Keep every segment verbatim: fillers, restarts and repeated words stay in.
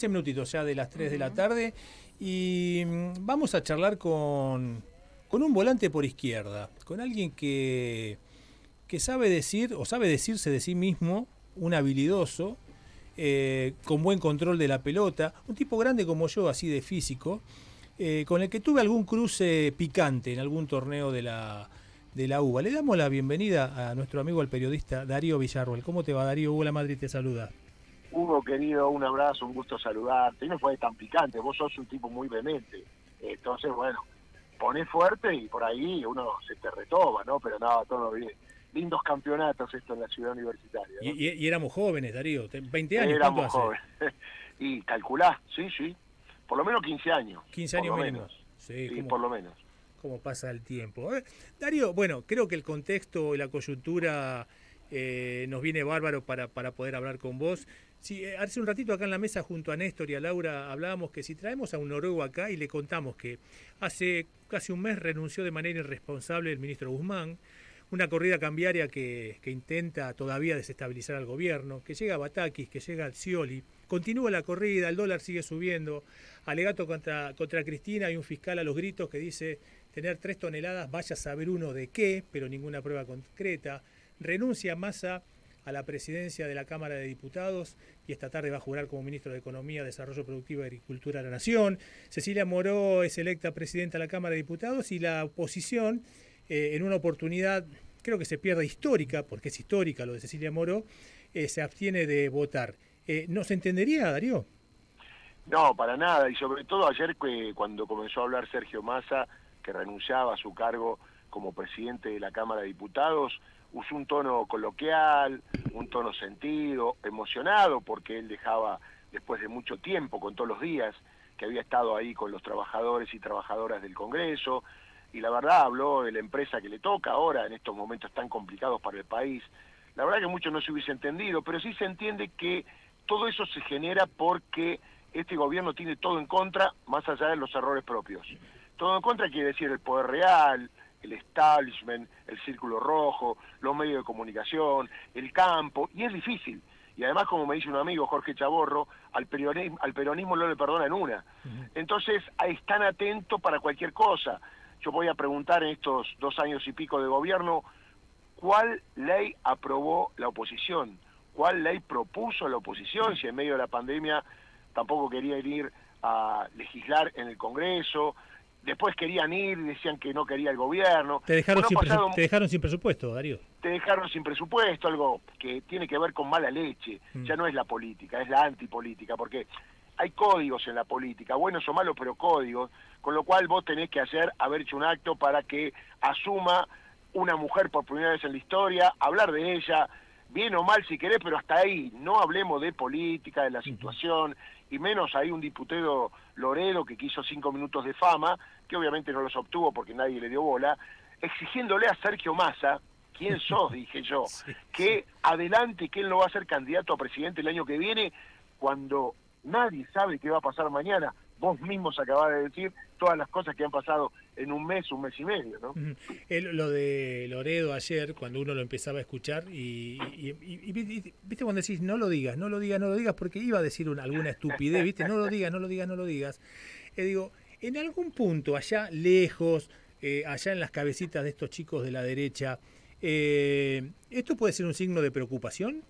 quince minutitos ya de las tres de la tarde y vamos a charlar con, con un volante por izquierda, con alguien que, que sabe decir o sabe decirse de sí mismo un habilidoso, eh, con buen control de la pelota, un tipo grande como yo, así de físico, eh, con el que tuve algún cruce picante en algún torneo de la, de la U B A. Le damos la bienvenida a nuestro amigo el periodista Darío Villarroel. ¿Cómo te va, Darío? Hugo La Madrid te saluda. Hugo, querido, un abrazo, un gusto saludarte. Y no fue tan picante, vos sos un tipo muy vehemente. Entonces, bueno, ponés fuerte y por ahí uno se te retoma, ¿no? Pero nada, todo bien. Lindos campeonatos esto en la ciudad universitaria, ¿no? Y, y, y éramos jóvenes, Darío, veinte años. Éramos jóvenes. Y calculá, sí, sí. Por lo menos quince años. quince años por mínimo. Menos. Sí, sí ¿cómo, por lo menos. Cómo pasa el tiempo. Eh, Darío, bueno, creo que el contexto y la coyuntura eh, nos viene bárbaro para, para poder hablar con vos. Sí, eh, hace un ratito acá en la mesa junto a Néstor y a Laura hablábamos que si traemos a un noruego acá y le contamos que hace casi un mes renunció de manera irresponsable el ministro Guzmán, una corrida cambiaria que, que intenta todavía desestabilizar al gobierno, que llega a Batakis, que llega al Scioli, continúa la corrida, el dólar sigue subiendo, alegato contra, contra Cristina, hay un fiscal a los gritos que dice tener tres toneladas, vaya a saber uno de qué, pero ninguna prueba concreta, renuncia Massa a la presidencia de la Cámara de Diputados y esta tarde va a jurar como ministro de Economía, Desarrollo Productivo y Agricultura de la Nación. Cecilia Moró es electa presidenta de la Cámara de Diputados y la oposición, eh, en una oportunidad, creo que se pierde histórica, porque es histórica lo de Cecilia Moró, eh, se abstiene de votar. Eh, ¿No se entendería, Darío? No, para nada, y sobre todo ayer que, cuando comenzó a hablar Sergio Massa, que renunciaba a su cargo como presidente de la Cámara de Diputados, usó un tono coloquial, un tono sentido, emocionado, porque él dejaba, después de mucho tiempo, con todos los días, que había estado ahí con los trabajadores y trabajadoras del Congreso, y la verdad habló de la empresa que le toca ahora, en estos momentos tan complicados para el país. La verdad que mucho no se hubiese entendido, pero sí se entiende que todo eso se genera porque este gobierno tiene todo en contra, más allá de los errores propios. Todo en contra quiere decir el poder real, el establishment, el círculo rojo, los medios de comunicación, el campo, y es difícil. Y además, como me dice un amigo, Jorge Chaborro, al peronismo, al peronismo no le perdonan una. Uh-huh. Entonces, están atentos para cualquier cosa. Yo voy a preguntar en estos dos años y pico de gobierno, ¿cuál ley aprobó la oposición? ¿Cuál ley propuso la oposición? Si en medio de la pandemia tampoco querían ir a legislar en el Congreso, después querían ir y decían que no quería el gobierno. Te dejaron, bueno, sin, pasado, presu te dejaron sin presupuesto, Darío. Te dejaron sin presupuesto, algo que tiene que ver con mala leche. Mm. Ya no es la política, es la antipolítica, porque hay códigos en la política, buenos o malos, pero códigos, con lo cual vos tenés que hacer, haber hecho un acto para que asuma una mujer por primera vez en la historia, hablar de ella, bien o mal si querés, pero hasta ahí, no hablemos de política, de la situación, y menos ahí un diputado Loredo que quiso cinco minutos de fama, que obviamente no los obtuvo porque nadie le dio bola, exigiéndole a Sergio Massa, ¿quién sos? Dije yo, sí, que sí. adelante, que él no va a ser candidato a presidente el año que viene, cuando nadie sabe qué va a pasar mañana. Vos mismos acabás de decir todas las cosas que han pasado en un mes, un mes y medio, ¿no? Uh-huh. El, lo de Loredo ayer, cuando uno lo empezaba a escuchar, y, y, y, y viste cuando decís, no lo digas, no lo digas, no lo digas, porque iba a decir una, alguna estupidez, viste, no lo digas, no lo digas, no lo digas. Eh, digo, en algún punto, allá lejos, eh, allá en las cabecitas de estos chicos de la derecha, eh, ¿esto puede ser un signo de preocupación?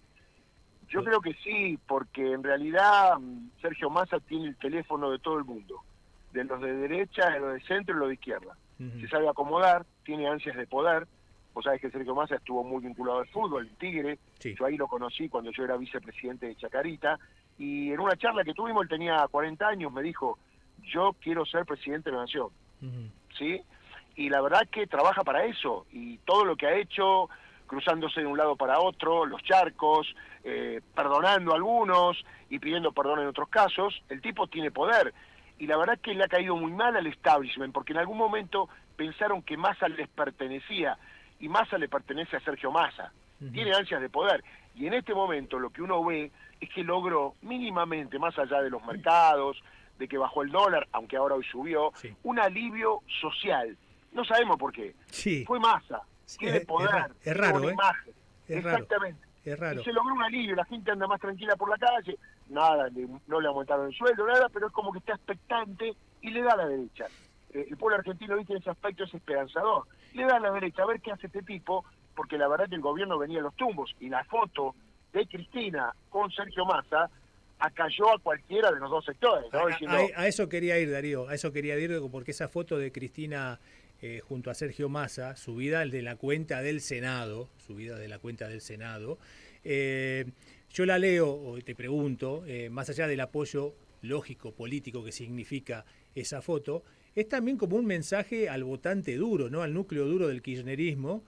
Yo creo que sí, porque en realidad Sergio Massa tiene el teléfono de todo el mundo, de los de derecha, de los de centro y los de izquierda. Uh-huh. Se sabe acomodar, tiene ansias de poder. Vos sabés que Sergio Massa estuvo muy vinculado al fútbol, el Tigre. Sí. Yo ahí lo conocí cuando yo era vicepresidente de Chacarita. Y en una charla que tuvimos, él tenía cuarenta años, me dijo, yo quiero ser presidente de la Nación. Uh-huh. ¿Sí? Y la verdad que trabaja para eso. Y todo lo que ha hecho, cruzándose de un lado para otro, los charcos, eh, perdonando a algunos y pidiendo perdón en otros casos, el tipo tiene poder. Y la verdad que le ha caído muy mal al establishment, porque en algún momento pensaron que Massa les pertenecía, y Massa le pertenece a Sergio Massa. Uh-huh. Tiene ansias de poder. Y en este momento lo que uno ve es que logró mínimamente, más allá de los mercados, de que bajó el dólar, aunque ahora hoy subió, sí. un alivio social. No sabemos por qué. Sí. Fue Massa. Tiene poder, es raro, tiene ¿eh? imagen. Es Exactamente. Raro. Es raro. Y se logró un alivio, la gente anda más tranquila por la calle. nada, le, no le aumentaron el sueldo, nada, pero es como que está expectante y le da a la derecha. Eh, el pueblo argentino, viste, en ese aspecto es esperanzador. Le da a la derecha a ver qué hace este tipo, porque la verdad que el gobierno venía a los tumbos, y la foto de Cristina con Sergio Massa acalló a cualquiera de los dos sectores, ¿no? A, Diciendo, a, a eso quería ir, Darío, a eso quería ir, porque esa foto de Cristina eh, junto a Sergio Massa, subida de la cuenta del Senado, subida de la cuenta del Senado, eh, yo la leo, o te pregunto, eh, más allá del apoyo lógico, político que significa esa foto, es también como un mensaje al votante duro, ¿no? Al núcleo duro del kirchnerismo,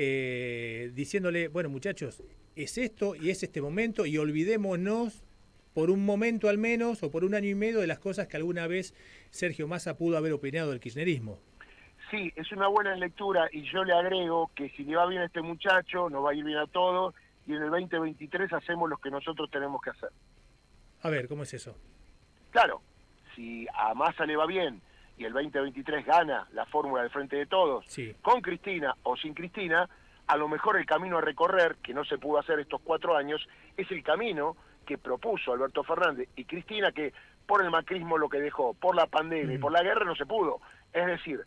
eh, diciéndole, bueno, muchachos, es esto y es este momento, y olvidémonos por un momento al menos, o por un año y medio, de las cosas que alguna vez Sergio Massa pudo haber opinado del kirchnerismo. Sí, es una buena lectura, y yo le agrego que si le va bien a este muchacho, nos va a ir bien a todos, y en el veinte veintitrés hacemos lo que nosotros tenemos que hacer. A ver, ¿cómo es eso? Claro, si a Massa le va bien y el veinte veintitrés gana la fórmula del Frente de Todos, sí, con Cristina o sin Cristina, a lo mejor el camino a recorrer, que no se pudo hacer estos cuatro años, es el camino que propuso Alberto Fernández y Cristina, que por el macrismo lo que dejó, por la pandemia mm. y por la guerra no se pudo. Es decir,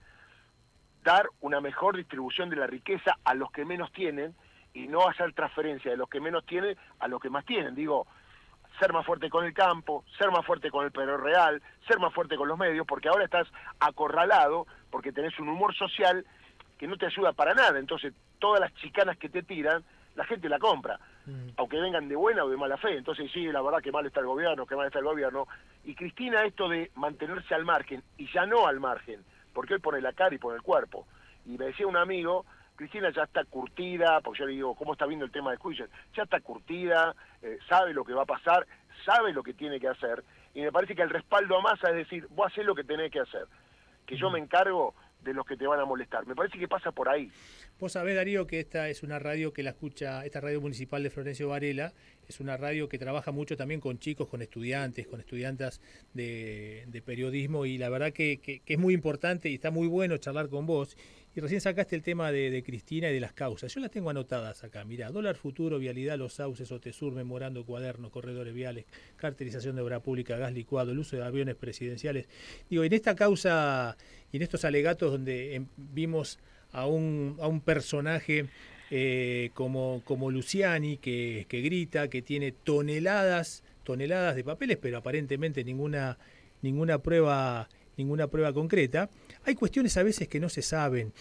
dar una mejor distribución de la riqueza a los que menos tienen y no hacer transferencia de los que menos tienen a los que más tienen. Digo, ser más fuerte con el campo, ser más fuerte con el Perú Real, ser más fuerte con los medios, porque ahora estás acorralado, porque tenés un humor social que no te ayuda para nada. Entonces, todas las chicanas que te tiran, la gente la compra, mm. aunque vengan de buena o de mala fe. Entonces, sí, la verdad que mal está el gobierno, que mal está el gobierno. Y Cristina, esto de mantenerse al margen, y ya no al margen, porque él pone la cara y pone el cuerpo. Y me decía un amigo, Cristina ya está curtida, porque yo le digo, ¿cómo está viendo el tema de juicio? Ya está curtida, eh, sabe lo que va a pasar, sabe lo que tiene que hacer, y me parece que el respaldo a Massa es decir, vos hacés lo que tenés que hacer, que yo me encargo de los que te van a molestar. Me parece que pasa por ahí. Vos sabés, Darío, que esta es una radio que la escucha, esta radio municipal de Florencio Varela, es una radio que trabaja mucho también con chicos, con estudiantes, con estudiantas de, de periodismo, y la verdad que, que, que es muy importante y está muy bueno charlar con vos. Y recién sacaste el tema de, de Cristina y de las causas. Yo las tengo anotadas acá. Mirá, dólar futuro, vialidad, los sauces, OTESUR, memorando, cuadernos, corredores viales, carterización de obra pública, gas licuado, el uso de aviones presidenciales. Digo, en esta causa y en estos alegatos donde eh, vimos a un, a un personaje eh, como, como Luciani, que, que grita, que tiene toneladas, toneladas de papeles, pero aparentemente ninguna, ninguna prueba... ninguna prueba concreta, hay cuestiones a veces que no se saben,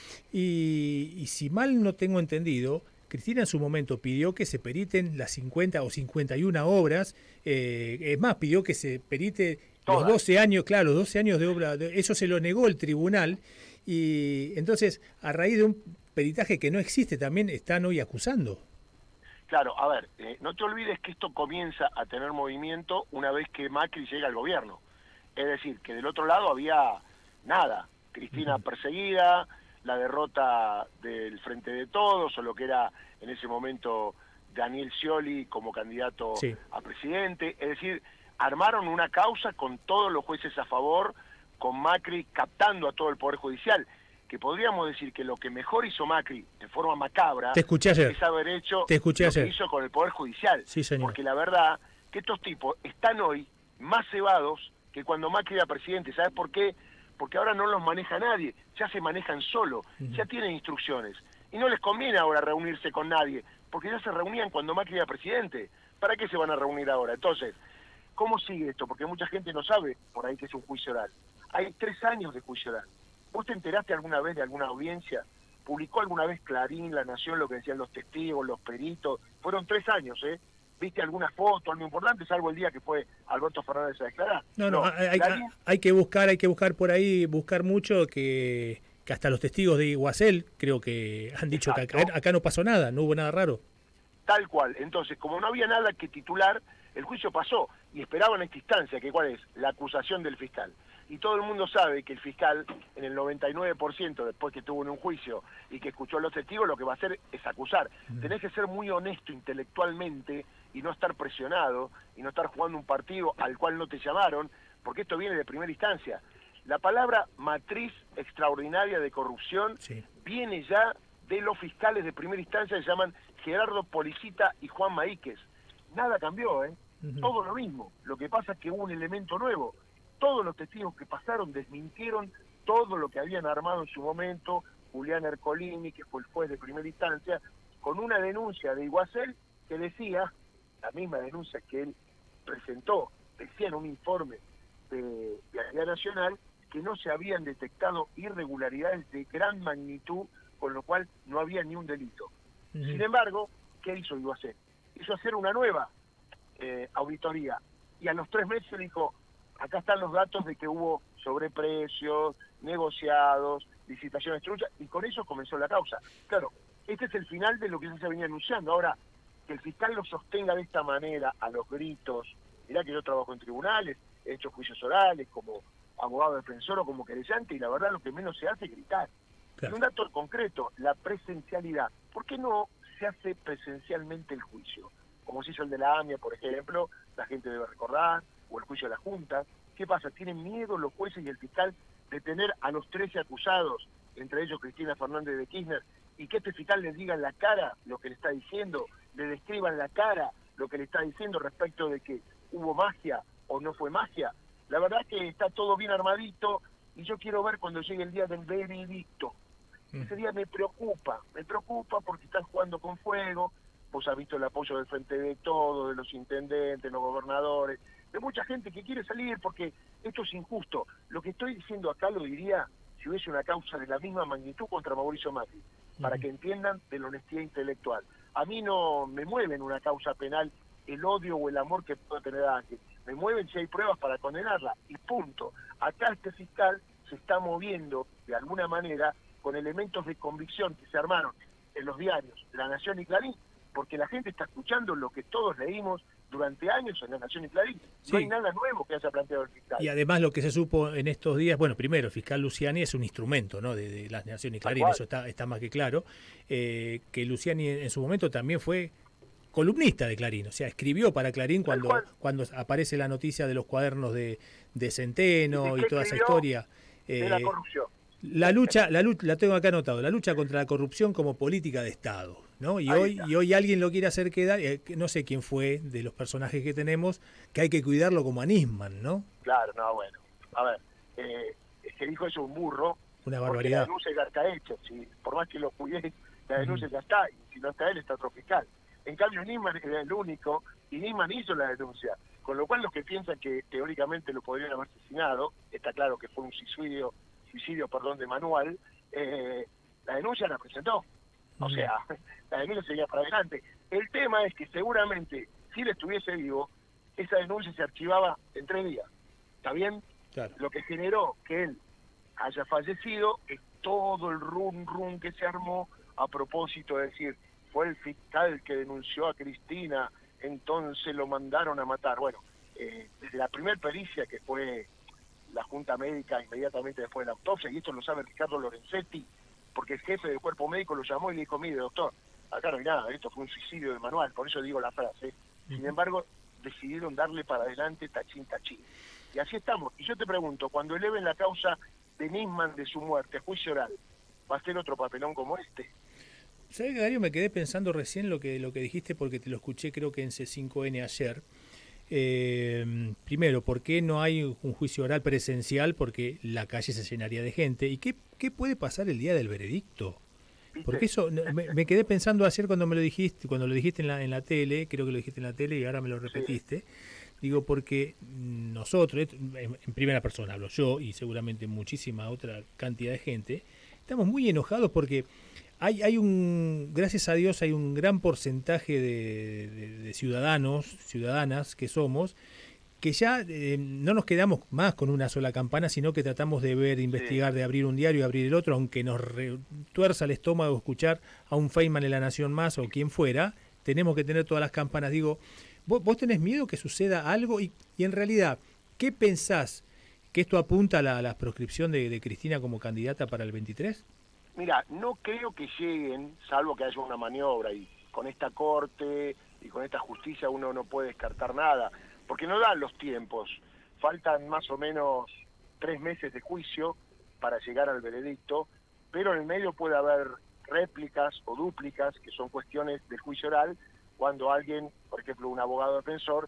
y, y si mal no tengo entendido, Cristina en su momento pidió que se periten las cincuenta o cincuenta y una obras, eh, es más, pidió que se perite Todas. los doce años, claro, los doce años de obra, eso se lo negó el tribunal, y entonces a raíz de un peritaje que no existe también están hoy acusando. Claro, a ver, eh, no te olvides que esto comienza a tener movimiento una vez que Macri llega al gobierno. Es decir, que del otro lado había nada. Cristina uh-huh. perseguida, la derrota del Frente de Todos, o lo que era en ese momento Daniel Scioli como candidato sí. a presidente. Es decir, armaron una causa con todos los jueces a favor, con Macri captando a todo el Poder Judicial, que podríamos decir que lo que mejor hizo Macri, de forma macabra, Te escuché ayer. es haber hecho Te escuché lo ayer. que hizo con el Poder Judicial. Sí, señor. Porque la verdad que estos tipos están hoy más cebados que cuando Macri era presidente. ¿Sabes por qué? Porque ahora no los maneja nadie, ya se manejan solo, uh-huh. ya tienen instrucciones. Y no les conviene ahora reunirse con nadie, porque ya se reunían cuando Macri era presidente. ¿Para qué se van a reunir ahora? Entonces, ¿cómo sigue esto? Porque mucha gente no sabe por ahí que es un juicio oral. Hay tres años de juicio oral. ¿Vos te enteraste alguna vez de alguna audiencia? ¿Publicó alguna vez Clarín, La Nación, lo que decían los testigos, los peritos? Fueron tres años, ¿eh? ¿Viste alguna foto, algo importante, salvo el día que fue Alberto Fernández a declarar? No, no, no hay, Clarín... hay que buscar, hay que buscar por ahí, buscar mucho, que, que hasta los testigos de Iguacel creo que han dicho Exacto. que acá, acá no pasó nada, no hubo nada raro. Tal cual. Entonces, como no había nada que titular, el juicio pasó y esperaban esta instancia, que cuál es, la acusación del fiscal. Y todo el mundo sabe que el fiscal, en el noventa y nueve por ciento después que estuvo en un juicio y que escuchó a los testigos, lo que va a hacer es acusar. Mm. Tenés que ser muy honesto intelectualmente y no estar presionado y no estar jugando un partido al cual no te llamaron, porque esto viene de primera instancia. La palabra matriz extraordinaria de corrupción sí. viene ya de los fiscales de primera instancia, que se llaman Gerardo Policita y Juan Maíquez. Nada cambió, ¿eh? Uh-huh. Todo lo mismo. Lo que pasa es que hubo un elemento nuevo. Todos los testigos que pasaron desmintieron todo lo que habían armado en su momento Julián Ercolini, que fue el juez de primera instancia, con una denuncia de Iguacel que decía, la misma denuncia que él presentó, decía en un informe de Vialidad Nacional, que no se habían detectado irregularidades de gran magnitud, con lo cual no había ni un delito. Uh-huh. Sin embargo, ¿qué hizo Iguacel? Hizo hacer una nueva eh, auditoría, y a los tres meses dijo, acá están los datos de que hubo sobreprecios, negociados, licitaciones truchas, y con eso comenzó la causa. Claro, este es el final de lo que ya se venía anunciando. Ahora, que el fiscal lo sostenga de esta manera, a los gritos, mirá que yo trabajo en tribunales, he hecho juicios orales como abogado defensor o como querellante, y la verdad lo que menos se hace es gritar. Claro. Y un dato concreto, la presencialidad. ¿Por qué no se hace presencialmente el juicio? Como se hizo el de la AMIA, por ejemplo, la gente debe recordar, o el juicio de la Junta. ¿Qué pasa? ¿Tienen miedo los jueces y el fiscal de tener a los trece acusados, entre ellos Cristina Fernández de Kirchner, y que este fiscal les diga en la cara lo que le está diciendo, le describa en la cara lo que le está diciendo respecto de que hubo magia o no fue magia? La verdad es que está todo bien armadito, y yo quiero ver cuando llegue el día del veredicto. Mm. Ese día me preocupa, me preocupa porque están jugando con fuego. Vos has visto el apoyo del Frente de Todo, de los intendentes, los gobernadores, de mucha gente que quiere salir porque esto es injusto. Lo que estoy diciendo acá lo diría si hubiese una causa de la misma magnitud contra Mauricio Macri, uh-huh. para que entiendan de la honestidad intelectual. A mí no me mueve en una causa penal el odio o el amor que pueda tener a Ángel. Me mueven si hay pruebas para condenarla, y punto. Acá este fiscal se está moviendo de alguna manera con elementos de convicción que se armaron en los diarios La Nación y Clarín, porque la gente está escuchando lo que todos leímos durante años en La Nación y Clarín. Sí. No hay nada nuevo que haya planteado el fiscal. Y además lo que se supo en estos días, bueno, primero, el fiscal Luciani es un instrumento, ¿no?, de, de La Nación y Clarín, eso está, está más que claro, eh, que Luciani en, en su momento también fue columnista de Clarín, o sea, escribió para Clarín cuando cuando aparece la noticia de los cuadernos de, de Centeno y, y toda esa historia. Eh, de la corrupción. La lucha, la lucha, la tengo acá anotado, la lucha contra la corrupción como política de Estado, ¿no? Y hoy, y hoy alguien lo quiere hacer quedar, eh, no sé quién fue de los personajes que tenemos, que hay que cuidarlo como a Nisman, ¿no? Claro, no, bueno. A ver, eh, es que dijo eso un burro. Una barbaridad. La denuncia ya está hecha, si, por más que lo cuide, la denuncia mm. ya está, y si no está él, está otro fiscal. En cambio, Nisman era el único, y Nisman hizo la denuncia, con lo cual los que piensan que teóricamente lo podrían haber asesinado, está claro que fue un suicidio, suicidio perdón, de manual, eh, la denuncia la presentó. O sea, la denuncia seguía para adelante. El tema es que seguramente, si él estuviese vivo, esa denuncia se archivaba en tres días. ¿Está bien? Claro. Lo que generó que él haya fallecido es todo el rum rum que se armó a propósito de decir, fue el fiscal que denunció a Cristina, entonces lo mandaron a matar. Bueno, eh, desde la primer pericia que fue la Junta Médica inmediatamente después de la autopsia, y esto lo sabe Ricardo Lorenzetti, porque el jefe del cuerpo médico lo llamó y le dijo, mire doctor, acá no hay nada, esto fue un suicidio de manual, por eso digo la frase. Sin embargo, decidieron darle para adelante tachín tachín. Y así estamos. Y yo te pregunto, cuando eleven la causa de Nisman de su muerte a juicio oral, ¿va a ser otro papelón como este? ¿Sabes, Darío? Me quedé pensando recién lo que lo que dijiste, porque te lo escuché creo que en C cinco N ayer. Eh, primero, ¿por qué no hay un juicio oral presencial? Porque la calle se llenaría de gente. ¿Y qué, qué puede pasar el día del veredicto? Porque eso, me, me quedé pensando ayer cuando me lo dijiste, cuando lo dijiste en la, en la tele, creo que lo dijiste en la tele y ahora me lo repetiste. Sí. Digo, porque nosotros, en, en primera persona hablo yo y seguramente muchísima otra cantidad de gente, estamos muy enojados porque hay, hay un, gracias a Dios, hay un gran porcentaje de, de, de ciudadanos, ciudadanas que somos, que ya eh, no nos quedamos más con una sola campana, sino que tratamos de ver, de investigar, sí. de abrir un diario y abrir el otro, aunque nos re, tuerza el estómago escuchar a un Feynman en La Nación Más o quien fuera, tenemos que tener todas las campanas. Digo, ¿vos, vos tenés miedo que suceda algo? Y, y en realidad, ¿qué pensás? ¿Que esto apunta a la, a la proscripción de, de Cristina como candidata para el veintitrés? Mira, no creo que lleguen, salvo que haya una maniobra, y con esta corte y con esta justicia uno no puede descartar nada, porque no dan los tiempos. Faltan más o menos tres meses de juicio para llegar al veredicto, pero en el medio puede haber réplicas o dúplicas, que son cuestiones del juicio oral, cuando alguien, por ejemplo un abogado defensor,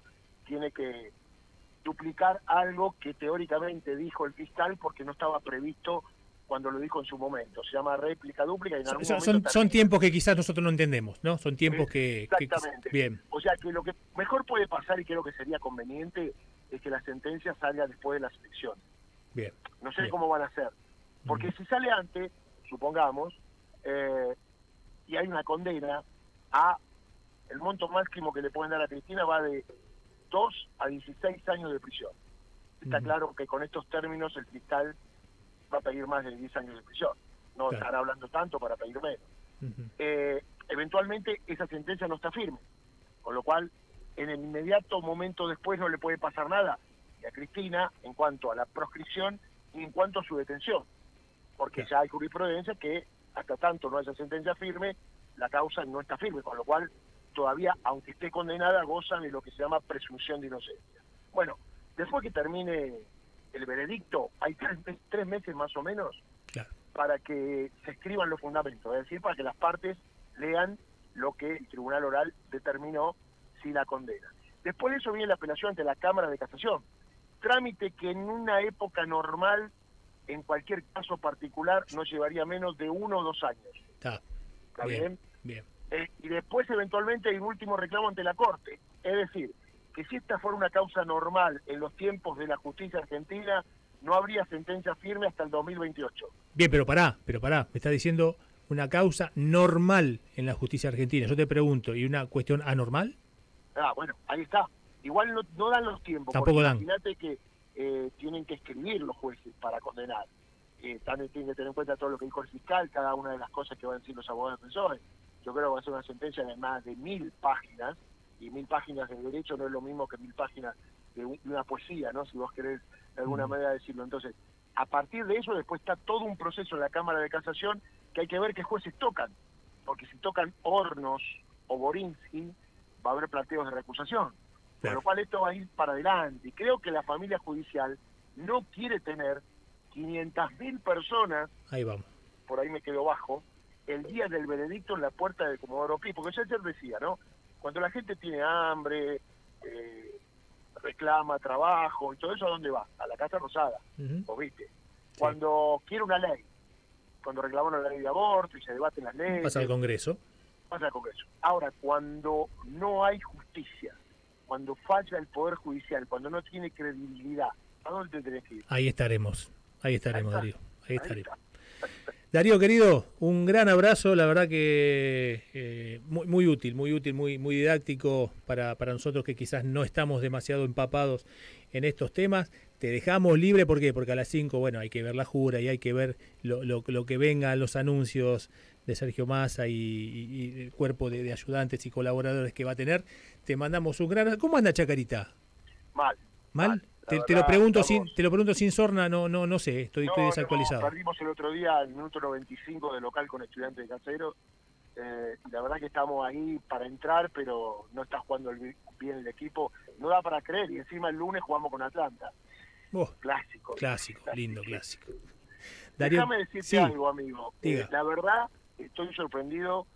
tiene que duplicar algo que teóricamente dijo el fiscal porque no estaba previsto cuando lo dijo en su momento. Se llama réplica dúplica y en algún son, momento... Son, son tiempos que quizás nosotros no entendemos, ¿no? Son tiempos que... Exactamente. Que, bien. O sea que lo que mejor puede pasar y creo que sería conveniente es que la sentencia salga después de las elecciones. Bien. No sé bien. cómo van a hacer. Porque uh-huh. si sale antes, supongamos, eh, y hay una condena, a el monto máximo que le pueden dar a Cristina va de dos a dieciséis años de prisión. Está uh-huh. claro que con estos términos el fiscal va a pedir más de diez años de prisión. No claro. estará hablando tanto para pedir menos. Uh-huh. Eh, eventualmente esa sentencia no está firme, con lo cual en el inmediato momento después no le puede pasar nada a Cristina en cuanto a la proscripción y en cuanto a su detención, porque claro. ya hay jurisprudencia que hasta tanto no haya sentencia firme, la causa no está firme, con lo cual todavía, aunque esté condenada, gozan de lo que se llama presunción de inocencia. Bueno, después que termine el veredicto, hay tres, tres meses más o menos claro. para que se escriban los fundamentos, es decir, para que las partes lean lo que el tribunal oral determinó si la condena. Después de eso viene la apelación ante la Cámara de Casación, trámite que en una época normal, en cualquier caso particular, no llevaría menos de uno o dos años. Está, ¿Está bien? bien? Bien. Eh, y después eventualmente hay un último reclamo ante la Corte. Es decir, que si esta fuera una causa normal en los tiempos de la justicia argentina, no habría sentencia firme hasta el dos mil veintiocho. Bien, pero pará, pero pará, me está diciendo una causa normal en la justicia argentina. Yo te pregunto, ¿y una cuestión anormal? Ah, bueno, ahí está. Igual no, no dan los tiempos. Tampoco dan. Imagínate que eh, tienen que escribir los jueces para condenar. Eh, también tienen que tener en cuenta todo lo que dijo el fiscal, cada una de las cosas que van a decir los abogados defensores. Yo creo que va a ser una sentencia de más de mil páginas, y mil páginas de derecho no es lo mismo que mil páginas de, un, de una poesía, ¿no? Si vos querés de alguna mm. manera decirlo. Entonces, a partir de eso después está todo un proceso en la Cámara de Casación que hay que ver qué jueces tocan. Porque si tocan Hornos o Borinsky, va a haber planteos de recusación. Con lo cual esto va a ir para adelante. Y creo que la familia judicial no quiere tener quinientas mil personas, ahí vamos, por ahí me quedo bajo, el día del veredicto en la puerta del Comodoro Pi. Porque yo ayer decía, ¿no? Cuando la gente tiene hambre, eh, reclama trabajo y todo eso, ¿a dónde va? A la Casa Rosada, uh-huh. ¿Vos viste? Sí. Cuando quiere una ley, cuando reclaman la ley de aborto y se debaten las leyes... Pasa al Congreso. Pasa al Congreso. Ahora, cuando no hay justicia, cuando falla el Poder Judicial, cuando no tiene credibilidad, ¿a dónde te tenés que ir? Ahí estaremos, ahí estaremos, ahí Darío, ahí estaremos. Ahí Darío, querido, un gran abrazo, la verdad que eh, muy, muy útil, muy útil, muy, muy didáctico para, para nosotros que quizás no estamos demasiado empapados en estos temas. Te dejamos libre, ¿por qué? Porque a las cinco, bueno, hay que ver la jura y hay que ver lo, lo, lo que venga, los anuncios de Sergio Massa y, y, y el cuerpo de, de ayudantes y colaboradores que va a tener. Te mandamos un gran... ¿Cómo anda Chacarita? Mal. ¿Mal? mal. Te, verdad, te lo pregunto estamos... sin te lo pregunto sin sorna, no no no sé, estoy, no, estoy desactualizado. No, perdimos el otro día al minuto noventa y cinco de local con Estudiantes de Caseros. Eh, y la verdad que estamos ahí para entrar, pero no está jugando el, bien el equipo. No da para creer. Y encima el lunes jugamos con Atlanta. Oh, clásico, clásico. Clásico, lindo clásico. Darío, déjame decirte sí, algo, amigo. Eh, la verdad, estoy sorprendido,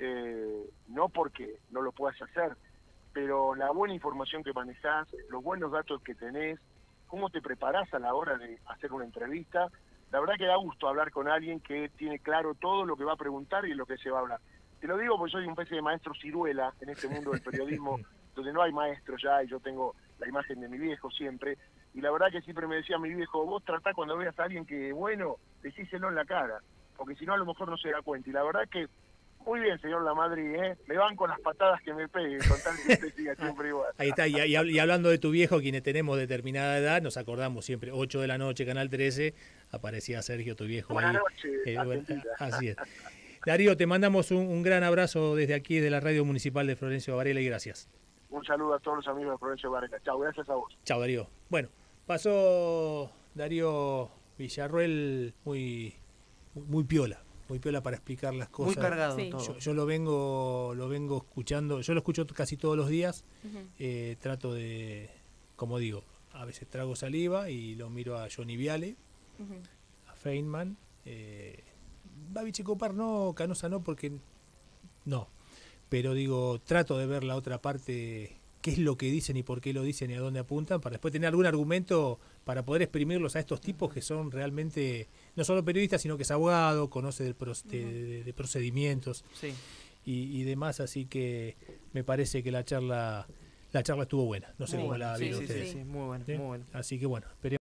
eh, no porque no lo puedas hacer, pero la buena información que manejás, los buenos datos que tenés, cómo te preparás a la hora de hacer una entrevista. La verdad que da gusto hablar con alguien que tiene claro todo lo que va a preguntar y lo que se va a hablar. Te lo digo porque soy una especie de maestro ciruela en este mundo del periodismo, donde no hay maestros ya, y yo tengo la imagen de mi viejo siempre. Y la verdad que siempre me decía mi viejo, vos tratá cuando veas a alguien que es bueno, decíselo en la cara, porque si no a lo mejor no se da cuenta. Y la verdad que, muy bien, señor Lamadrid, ¿eh? Me van con las patadas que me pegue, con tal que usted siga siempre igual. Ahí está, y, y, y hablando de tu viejo, quienes tenemos determinada edad, nos acordamos siempre, ocho de la noche, Canal trece, aparecía Sergio, tu viejo. Buenas ahí. noches, eh, bueno, así es. Darío, te mandamos un, un gran abrazo desde aquí, de la Radio Municipal de Florencio Varela, y gracias. Un saludo a todos los amigos de Florencio Varela. Chao, gracias a vos. Chao, Darío. Bueno, pasó Darío Villarruel muy, muy piola. Muy piola para explicar las cosas. Muy cargado sí. todo. Yo, yo lo vengo lo vengo escuchando, yo lo escucho casi todos los días. Uh-huh. eh, trato de, como digo, a veces trago saliva y lo miro a Johnny Viale, uh-huh. a Feynman. Eh, Babi Checopar no, Canosa no, porque no. Pero digo, trato de ver la otra parte qué es lo que dicen y por qué lo dicen y a dónde apuntan, para después tener algún argumento para poder exprimirlos a estos tipos que son realmente, no solo periodistas, sino que es abogado, conoce del pro, de, de, de procedimientos Sí. y, y demás, así que me parece que la charla la charla estuvo buena, no sé Muy cómo buena. la Sí, vieron sí, ustedes. sí, sí, muy buena, ¿Sí? muy buena. Así que bueno, esperemos.